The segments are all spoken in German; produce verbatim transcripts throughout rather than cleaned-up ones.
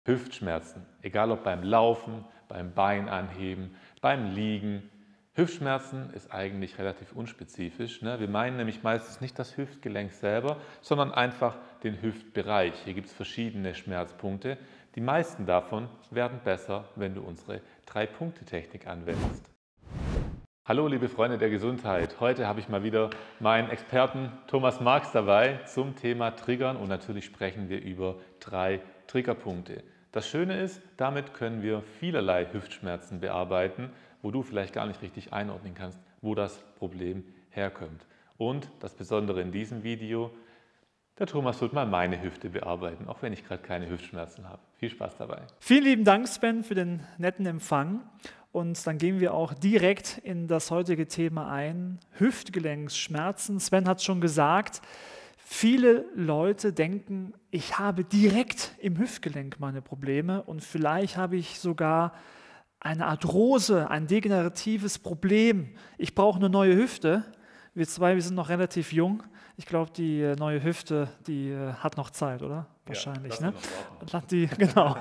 Hüftschmerzen, egal ob beim Laufen, beim Beinanheben, beim Liegen. Hüftschmerzen ist eigentlich relativ unspezifisch, ne? Wir meinen nämlich meistens nicht das Hüftgelenk selber, sondern einfach den Hüftbereich. Hier gibt es verschiedene Schmerzpunkte. Die meisten davon werden besser, wenn du unsere Drei-Punkte-Technik anwendest. Hallo liebe Freunde der Gesundheit, heute habe ich mal wieder meinen Experten Thomas Marx dabei zum Thema Triggern und natürlich sprechen wir über drei Triggerpunkte. Das Schöne ist, damit können wir vielerlei Hüftschmerzen bearbeiten, wo du vielleicht gar nicht richtig einordnen kannst, wo das Problem herkommt. Und das Besondere in diesem Video, der Thomas wird mal meine Hüfte bearbeiten, auch wenn ich gerade keine Hüftschmerzen habe. Viel Spaß dabei. Vielen lieben Dank, Sven, für den netten Empfang. Und dann gehen wir auch direkt in das heutige Thema ein, Hüftgelenksschmerzen. Sven hat es schon gesagt, viele Leute denken, ich habe direkt im Hüftgelenk meine Probleme und vielleicht habe ich sogar eine Arthrose, ein degeneratives Problem. Ich brauche eine neue Hüfte. Wir zwei, wir sind noch relativ jung. Ich glaube, die neue Hüfte, die hat noch Zeit, oder? Wahrscheinlich, ja, ne? Die, genau.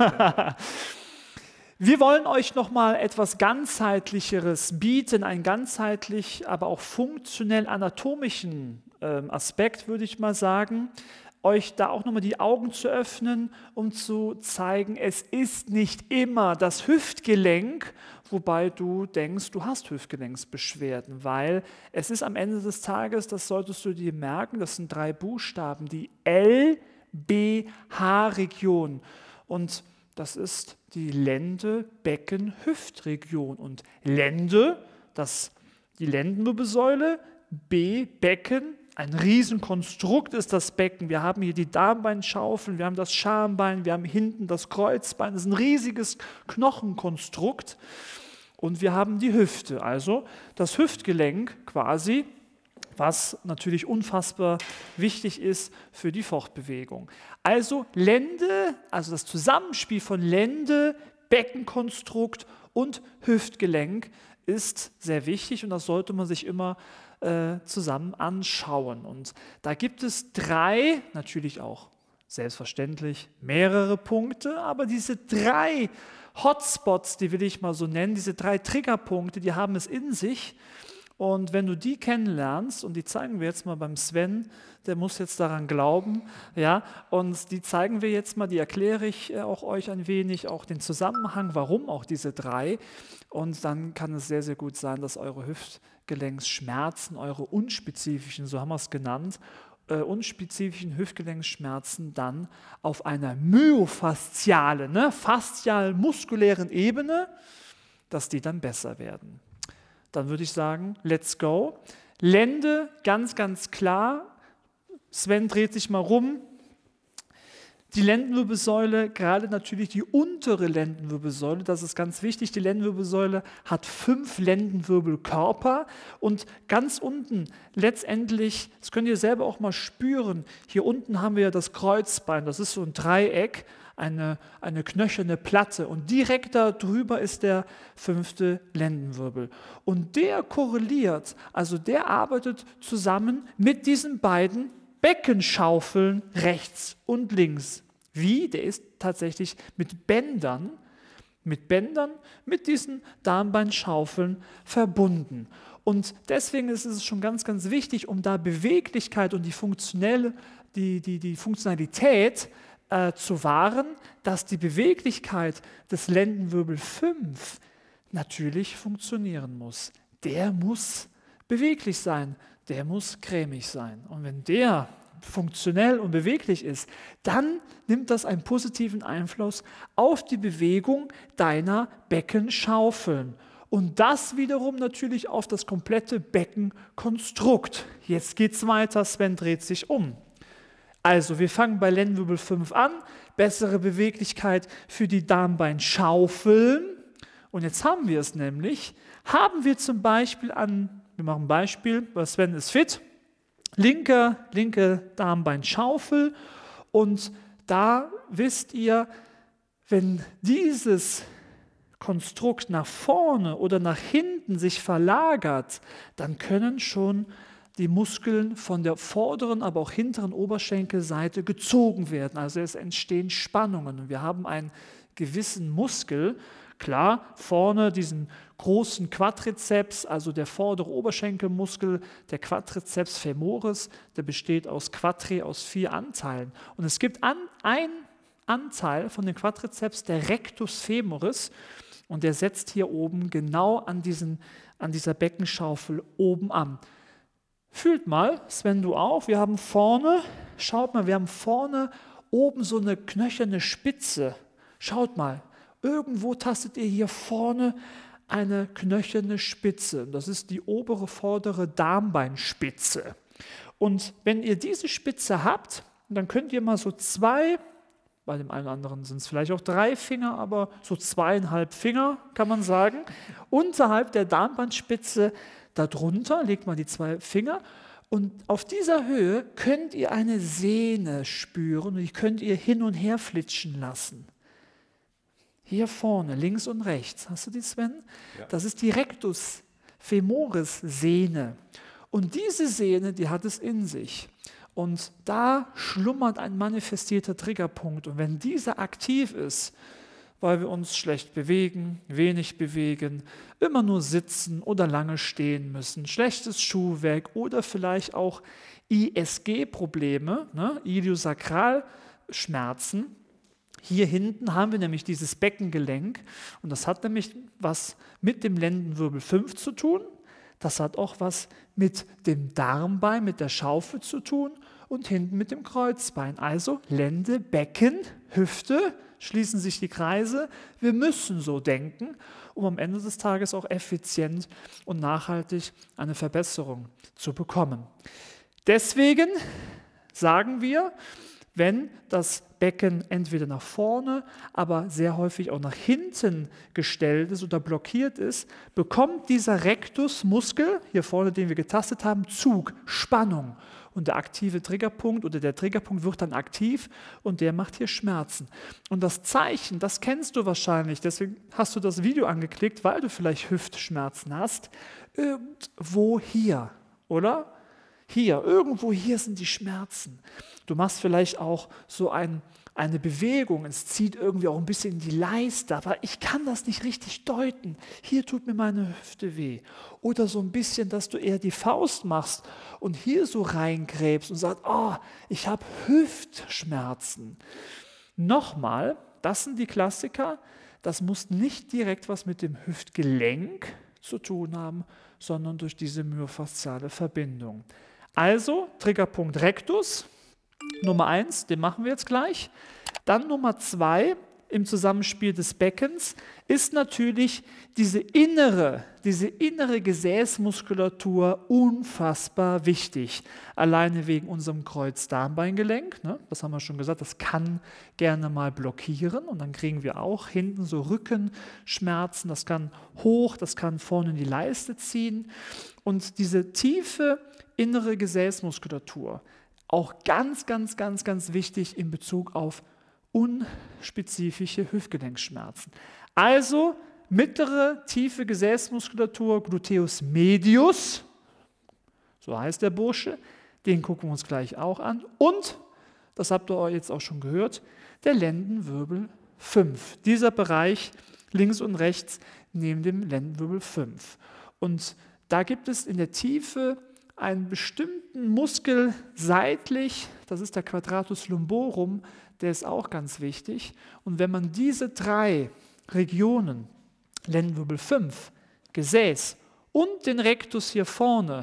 Wir wollen euch nochmal etwas ganzheitlicheres bieten, einen ganzheitlich, aber auch funktionell anatomischen ähm, Aspekt, würde ich mal sagen. Euch da auch nochmal die Augen zu öffnen, um zu zeigen, es ist nicht immer das Hüftgelenk, wobei du denkst, du hast Hüftgelenksbeschwerden, weil es ist am Ende des Tages, das solltest du dir merken, das sind drei Buchstaben, die L B H-Region und das ist die Lende-Becken-Hüftregion und Lende, das die Lendenwirbelsäule, B, Becken, ein Riesenkonstrukt ist das Becken. Wir haben hier die Darmbeinschaufeln, wir haben das Schambein, wir haben hinten das Kreuzbein. Das ist ein riesiges Knochenkonstrukt. Und wir haben die Hüfte, also das Hüftgelenk quasi, was natürlich unfassbar wichtig ist für die Fortbewegung. Also Lende, also das Zusammenspiel von Lende, Beckenkonstrukt und Hüftgelenk ist sehr wichtig und das sollte man sich immer zusammen anschauen. Und da gibt es drei, natürlich auch selbstverständlich mehrere Punkte, aber diese drei Hotspots, die will ich mal so nennen, diese drei Triggerpunkte, die haben es in sich. Und wenn du die kennenlernst, und die zeigen wir jetzt mal beim Sven, der muss jetzt daran glauben, ja, und die zeigen wir jetzt mal, die erkläre ich auch euch ein wenig, auch den Zusammenhang, warum auch diese drei. Und dann kann es sehr, sehr gut sein, dass eure Hüftgelenksschmerzen, eure unspezifischen, so haben wir es genannt, äh, unspezifischen Hüftgelenksschmerzen dann auf einer myofaszialen, ne, faszial-muskulären Ebene, dass die dann besser werden. Dann würde ich sagen, let's go. Lende, ganz, ganz klar. Sven dreht sich mal rum. Die Lendenwirbelsäule, gerade natürlich die untere Lendenwirbelsäule, das ist ganz wichtig. Die Lendenwirbelsäule hat fünf Lendenwirbelkörper und ganz unten letztendlich, das könnt ihr selber auch mal spüren, hier unten haben wir ja das Kreuzbein, das ist so ein Dreieck, eine, eine knöcherne Platte und direkt darüber ist der fünfte Lendenwirbel. Und der korreliert, also der arbeitet zusammen mit diesen beiden Beckenschaufeln rechts und links. Wie? Der ist tatsächlich mit Bändern, mit Bändern, mit diesen Darmbeinschaufeln verbunden. Und deswegen ist es schon ganz, ganz wichtig, um da Beweglichkeit und die, funktionelle, die, die, die Funktionalität äh, zu wahren, dass die Beweglichkeit des Lendenwirbel fünf natürlich funktionieren muss. Der muss beweglich sein. Der muss cremig sein. Und wenn der funktionell und beweglich ist, dann nimmt das einen positiven Einfluss auf die Bewegung deiner Beckenschaufeln. Und das wiederum natürlich auf das komplette Beckenkonstrukt. Jetzt geht es weiter, Sven dreht sich um. Also wir fangen bei Lendenwirbel fünf an, bessere Beweglichkeit für die Darmbeinschaufeln. Und jetzt haben wir es nämlich, haben wir zum Beispiel an Wir machen ein Beispiel, weil Sven ist fit. Linke, linke Darmbeinschaufel. Und da wisst ihr, wenn dieses Konstrukt nach vorne oder nach hinten sich verlagert, dann können schon die Muskeln von der vorderen, aber auch hinteren Oberschenkelseite gezogen werden. Also es entstehen Spannungen. Und wir haben einen gewissen Muskel, klar, vorne diesen großen Quadrizeps, also der vordere Oberschenkelmuskel, der Quadriceps femoris, der besteht aus Quadri, aus vier Anteilen. Und es gibt an, einen Anteil von den Quadriceps, der Rectus femoris, und der setzt hier oben genau an, diesen, an dieser Beckenschaufel oben an. Fühlt mal, Sven, du auch, wir haben vorne, schaut mal, wir haben vorne oben so eine knöcherne Spitze. Schaut mal, irgendwo tastet ihr hier vorne eine knöcherne Spitze. Das ist die obere, vordere Darmbeinspitze. Und wenn ihr diese Spitze habt, dann könnt ihr mal so zwei, bei dem einen oder anderen sind es vielleicht auch drei Finger, aber so zweieinhalb Finger, kann man sagen, unterhalb der Darmbeinspitze, darunter legt man die zwei Finger und auf dieser Höhe könnt ihr eine Sehne spüren und die könnt ihr hin und her flitschen lassen. Hier vorne, links und rechts, hast du die, Sven? Ja. Das ist die Rectus femoris Sehne. Und diese Sehne, die hat es in sich. Und da schlummert ein manifestierter Triggerpunkt. Und wenn dieser aktiv ist, weil wir uns schlecht bewegen, wenig bewegen, immer nur sitzen oder lange stehen müssen, schlechtes Schuhwerk oder vielleicht auch I S G-Probleme, ne, Iliosakralschmerzen. Hier hinten haben wir nämlich dieses Beckengelenk und das hat nämlich was mit dem Lendenwirbel fünf zu tun. Das hat auch was mit dem Darmbein, mit der Schaufel zu tun und hinten mit dem Kreuzbein. Also Lende, Becken, Hüfte, schließen sich die Kreise. Wir müssen so denken, um am Ende des Tages auch effizient und nachhaltig eine Verbesserung zu bekommen. Deswegen sagen wir, wenn das Becken entweder nach vorne, aber sehr häufig auch nach hinten gestellt ist oder blockiert ist, bekommt dieser Rectusmuskel, hier vorne, den wir getastet haben, Zug, Spannung. Und der aktive Triggerpunkt oder der Triggerpunkt wird dann aktiv und der macht hier Schmerzen. Und das Zeichen, das kennst du wahrscheinlich, deswegen hast du das Video angeklickt, weil du vielleicht Hüftschmerzen hast. Irgendwo hier, oder? Hier, irgendwo hier sind die Schmerzen. Du machst vielleicht auch so ein, eine Bewegung, es zieht irgendwie auch ein bisschen in die Leiste, aber ich kann das nicht richtig deuten. Hier tut mir meine Hüfte weh. Oder so ein bisschen, dass du eher die Faust machst und hier so reingräbst und sagst, oh, ich habe Hüftschmerzen. Nochmal, das sind die Klassiker, das muss nicht direkt was mit dem Hüftgelenk zu tun haben, sondern durch diese myofasziale Verbindung. Also Triggerpunkt Rectus, Nummer eins, den machen wir jetzt gleich. Dann Nummer zwei im Zusammenspiel des Beckens ist natürlich diese innere, diese innere Gesäßmuskulatur unfassbar wichtig. Alleine wegen unserem Kreuz-Darm-Beingelenk, ne? Das haben wir schon gesagt, das kann gerne mal blockieren und dann kriegen wir auch hinten so Rückenschmerzen, das kann hoch, das kann vorne in die Leiste ziehen. Und diese tiefe innere Gesäßmuskulatur, auch ganz, ganz, ganz, ganz wichtig in Bezug auf unspezifische Hüftgelenkschmerzen. Also mittlere, tiefe Gesäßmuskulatur, Gluteus medius, so heißt der Bursche, den gucken wir uns gleich auch an. Und, das habt ihr jetzt auch schon gehört, der Lendenwirbel fünf. Dieser Bereich links und rechts neben dem Lendenwirbel fünf. Und da gibt es in der Tiefe einen bestimmten Muskel seitlich, das ist der Quadratus lumborum, der ist auch ganz wichtig. Und wenn man diese drei Regionen, Lendenwirbel fünf, Gesäß und den Rectus hier vorne,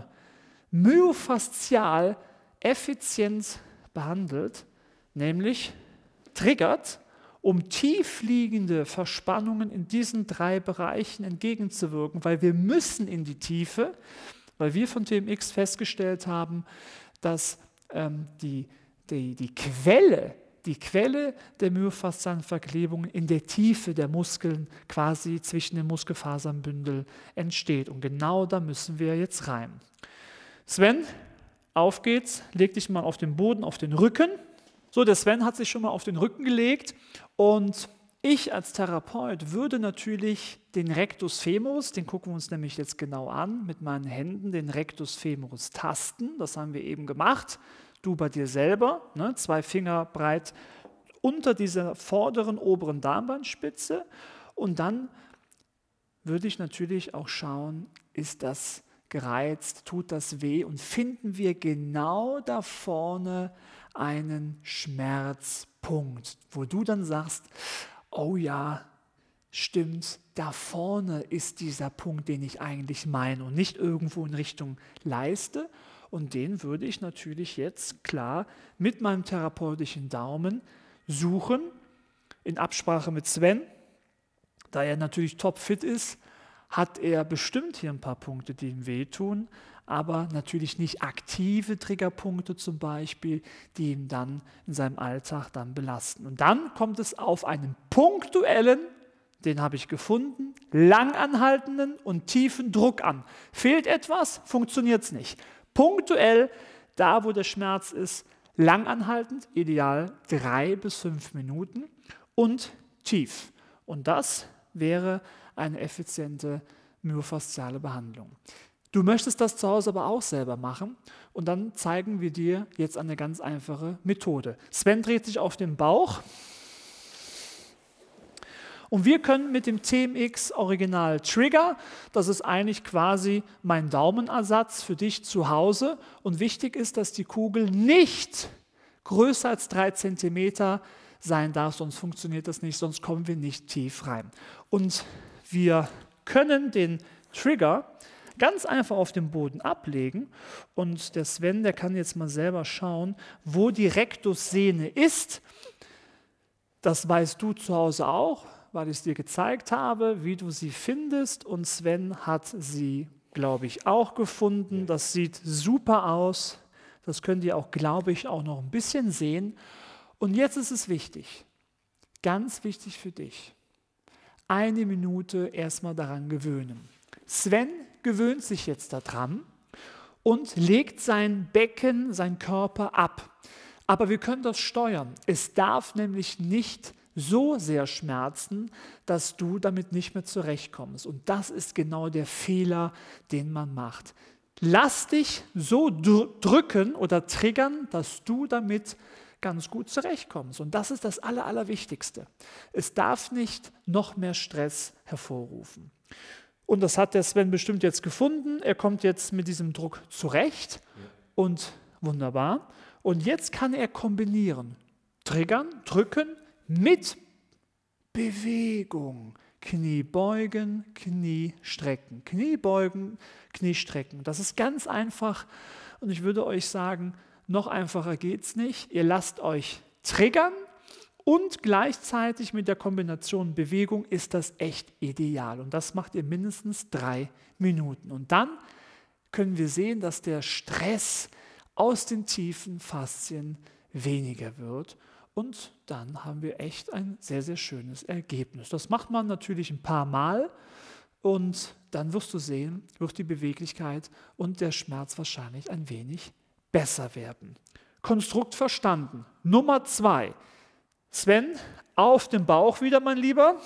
myofaszial effizient behandelt, nämlich triggert, um tiefliegende Verspannungen in diesen drei Bereichen entgegenzuwirken, weil wir müssen in die Tiefe, weil wir von T M X festgestellt haben, dass ähm, die, die, die Quelle, die Quelle der myofaszialen Verklebungen in der Tiefe der Muskeln quasi zwischen den Muskelfasernbündel entsteht. Und genau da müssen wir jetzt rein. Sven, auf geht's, leg dich mal auf den Boden, auf den Rücken. So, der Sven hat sich schon mal auf den Rücken gelegt und ich als Therapeut würde natürlich den Rectus femoris, den gucken wir uns nämlich jetzt genau an, mit meinen Händen den Rectus femoris tasten. Das haben wir eben gemacht. Du bei dir selber, ne, zwei Finger breit unter dieser vorderen oberen Darmbandspitze. Und dann würde ich natürlich auch schauen, ist das gereizt, tut das weh und finden wir genau da vorne einen Schmerzpunkt, wo du dann sagst, oh ja, stimmt, da vorne ist dieser Punkt, den ich eigentlich meine und nicht irgendwo in Richtung Leiste. Und den würde ich natürlich jetzt klar mit meinem therapeutischen Daumen suchen, in Absprache mit Sven. Da er natürlich topfit ist, hat er bestimmt hier ein paar Punkte, die ihm wehtun, aber natürlich nicht aktive Triggerpunkte zum Beispiel, die ihm dann in seinem Alltag dann belasten. Und dann kommt es auf einen punktuellen, den habe ich gefunden, langanhaltenden und tiefen Druck an. Fehlt etwas, funktioniert es nicht. Punktuell, da wo der Schmerz ist, langanhaltend, ideal drei bis fünf Minuten und tief. Und das wäre eine effiziente myofasziale Behandlung. Du möchtest das zu Hause aber auch selber machen und dann zeigen wir dir jetzt eine ganz einfache Methode. Sven dreht sich auf den Bauch und wir können mit dem T M X Original Trigger, das ist eigentlich quasi mein Daumenersatz für dich zu Hause und wichtig ist, dass die Kugel nicht größer als drei Zentimeter sein darf, sonst funktioniert das nicht, sonst kommen wir nicht tief rein. Und wir können den Trigger ganz einfach auf dem Boden ablegen und der Sven, der kann jetzt mal selber schauen, wo die Rektussehne ist. Das weißt du zu Hause auch, weil ich es dir gezeigt habe, wie du sie findest und Sven hat sie, glaube ich, auch gefunden. Das sieht super aus. Das könnt ihr auch, glaube ich, auch noch ein bisschen sehen. Und jetzt ist es wichtig, ganz wichtig für dich, eine Minute erstmal daran gewöhnen. Sven gewöhnt sich jetzt daran und legt sein Becken, sein Körper ab. Aber wir können das steuern. Es darf nämlich nicht so sehr schmerzen, dass du damit nicht mehr zurechtkommst. Und das ist genau der Fehler, den man macht. Lass dich so drücken oder triggern, dass du damit ganz gut zurechtkommst. Und das ist das Aller, Allerwichtigste. Es darf nicht noch mehr Stress hervorrufen. Und das hat der Sven bestimmt jetzt gefunden. Er kommt jetzt mit diesem Druck zurecht. Ja. Und wunderbar. Und jetzt kann er kombinieren. Triggern, drücken mit Bewegung. Knie beugen, Knie strecken. Knie beugen, Knie strecken. Das ist ganz einfach. Und ich würde euch sagen, noch einfacher geht es nicht. Ihr lasst euch triggern und gleichzeitig mit der Kombination Bewegung ist das echt ideal. Und das macht ihr mindestens drei Minuten. Und dann können wir sehen, dass der Stress aus den tiefen Faszien weniger wird. Und dann haben wir echt ein sehr, sehr schönes Ergebnis. Das macht man natürlich ein paar Mal und dann wirst du sehen, wird die Beweglichkeit und der Schmerz wahrscheinlich ein wenig besser werden. Konstrukt verstanden. Nummer zwei. Sven, auf den Bauch wieder, mein Lieber.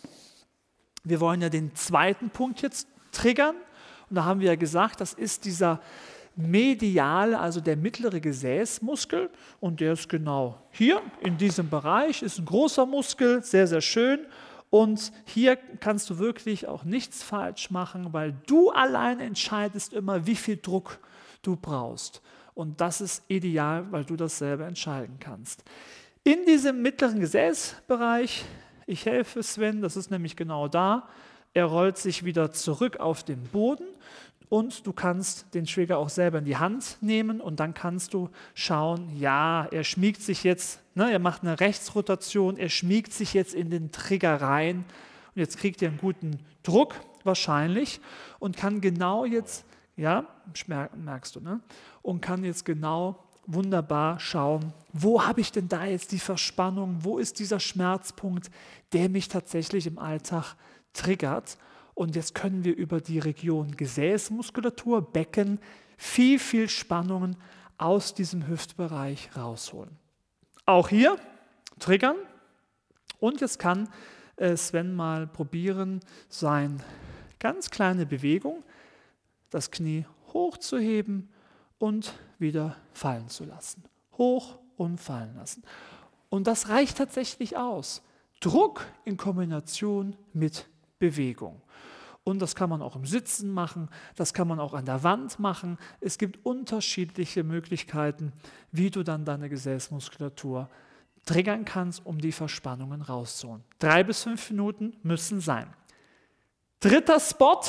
Wir wollen ja den zweiten Punkt jetzt triggern. Und da haben wir ja gesagt, das ist dieser mediale, also der mittlere Gesäßmuskel. Und der ist genau hier in diesem Bereich. Ist ein großer Muskel, sehr, sehr schön. Und hier kannst du wirklich auch nichts falsch machen, weil du allein entscheidest immer, wie viel Druck du brauchst. Und das ist ideal, weil du das selber entscheiden kannst. In diesem mittleren Gesäßbereich, ich helfe Sven, das ist nämlich genau da, er rollt sich wieder zurück auf den Boden und du kannst den Trigger auch selber in die Hand nehmen und dann kannst du schauen, ja, er schmiegt sich jetzt, ne, er macht eine Rechtsrotation, er schmiegt sich jetzt in den Trigger rein und jetzt kriegt er einen guten Druck wahrscheinlich und kann genau jetzt, ja, merkst du, ne, und kann jetzt genau wunderbar schauen, wo habe ich denn da jetzt die Verspannung, wo ist dieser Schmerzpunkt, der mich tatsächlich im Alltag triggert. Und jetzt können wir über die Region Gesäßmuskulatur, Becken, viel, viel Spannungen aus diesem Hüftbereich rausholen. Auch hier triggern Und jetzt kann äh, Sven mal probieren, seine ganz kleine Bewegung, das Knie hochzuheben und wieder fallen zu lassen. Hoch und fallen lassen. Und das reicht tatsächlich aus. Druck in Kombination mit Bewegung. Und das kann man auch im Sitzen machen, das kann man auch an der Wand machen. Es gibt unterschiedliche Möglichkeiten, wie du dann deine Gesäßmuskulatur triggern kannst, um die Verspannungen rauszuholen. Drei bis fünf Minuten müssen sein. Dritter Spot,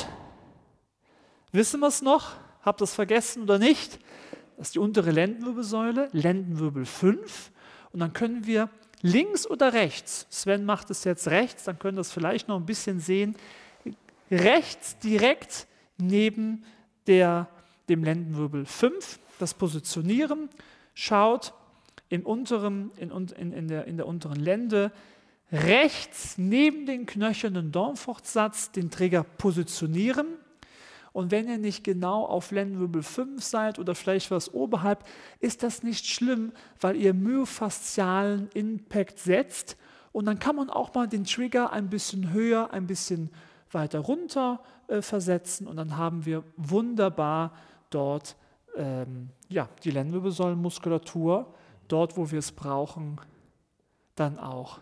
wissen wir es noch? Habt ihr es vergessen oder nicht? Das ist die untere Lendenwirbelsäule, Lendenwirbel fünf. Und dann können wir links oder rechts, Sven macht es jetzt rechts, dann können wir das vielleicht noch ein bisschen sehen, rechts direkt neben der, dem Lendenwirbel fünf, das Positionieren, schaut im unteren, in, in, in, der, in der unteren Lende, rechts neben den knöchernen Dornfortsatz den Trigger positionieren. Und wenn ihr nicht genau auf Lendenwirbel fünf seid oder vielleicht was oberhalb, ist das nicht schlimm, weil ihr myofaszialen Impact setzt. Und dann kann man auch mal den Trigger ein bisschen höher, ein bisschen weiter runter äh, versetzen. Und dann haben wir wunderbar dort ähm, ja, die Lendenwirbelsäulenmuskulatur, dort wo wir es brauchen, dann auch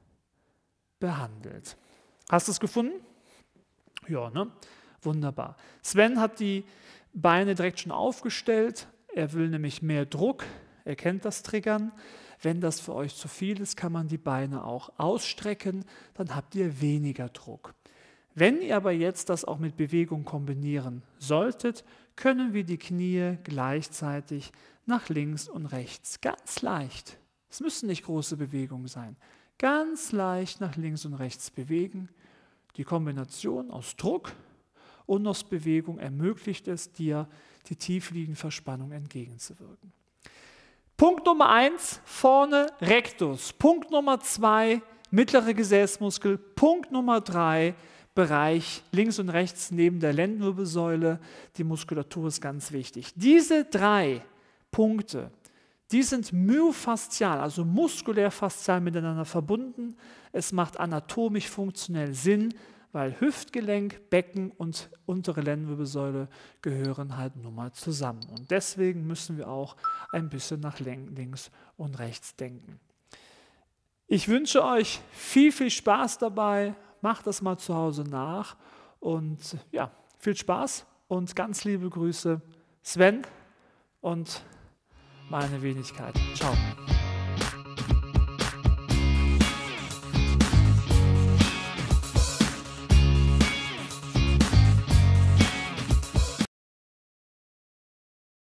behandelt. Hast du es gefunden? Ja, ne? Wunderbar. Sven hat die Beine direkt schon aufgestellt. Er will nämlich mehr Druck. Er kennt das Triggern. Wenn das für euch zu viel ist, kann man die Beine auch ausstrecken. Dann habt ihr weniger Druck. Wenn ihr aber jetzt das auch mit Bewegung kombinieren solltet, können wir die Knie gleichzeitig nach links und rechts ganz leicht, es müssen nicht große Bewegungen sein, ganz leicht nach links und rechts bewegen. Die Kombination aus Druck und aus Bewegung ermöglicht es dir, die tiefliegende Verspannung entgegenzuwirken. Punkt Nummer eins, vorne Rectus. Punkt Nummer zwei, mittlere Gesäßmuskel. Punkt Nummer drei, Bereich links und rechts neben der Lendenwirbelsäule. Die Muskulatur ist ganz wichtig. Diese drei Punkte, die sind myofaszial, also muskulär-faszial miteinander verbunden. Es macht anatomisch funktionell Sinn, weil Hüftgelenk, Becken und untere Lendenwirbelsäule gehören halt nun mal zusammen. Und deswegen müssen wir auch ein bisschen nach links und rechts denken. Ich wünsche euch viel, viel Spaß dabei. Macht das mal zu Hause nach. Und ja, viel Spaß und ganz liebe Grüße, Sven und meine Wenigkeit. Ciao.